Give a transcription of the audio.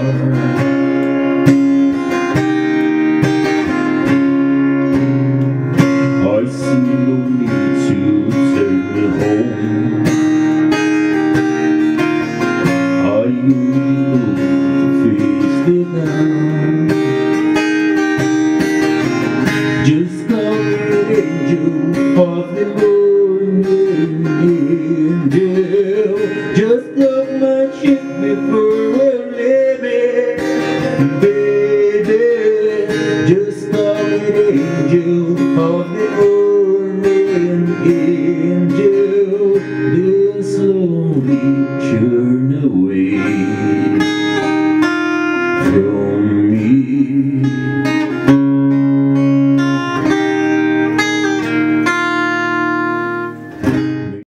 I see no need to take me home. I only know to face it now. Just call me an angel of the morning, angel. Just don't mind shit before we're living, baby. Just call me an angel of the morning, angel. They'll slowly churn away.